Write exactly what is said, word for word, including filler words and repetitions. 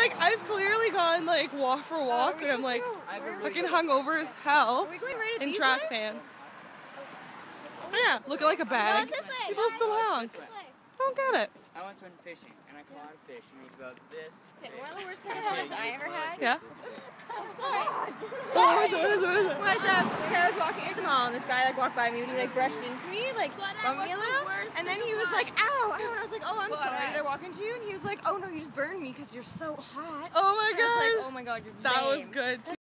Like, I've clearly gone, like, walk for walk, uh, and I'm, like, fucking hungover as hell in track pants. Yeah, looking like a bag. No, People still honk. I don't get it. I once went fishing, and I caught a fish, and it was about this. One of the worst moments I ever had. Yeah? Sorry. Oh, what is it? What is it? What is it? Was, um, I was walking at the mall, and this guy, like, walked by me, and he, like, brushed into me, like, bumped me a little, and then he was like, ow, ow, and I was like, oh, I'm sorry, did I walk into you? And he was like, oh, no, you just burned me, because you're so hot. Oh, my God. I was like, oh, my God, you're That lame. was good, too.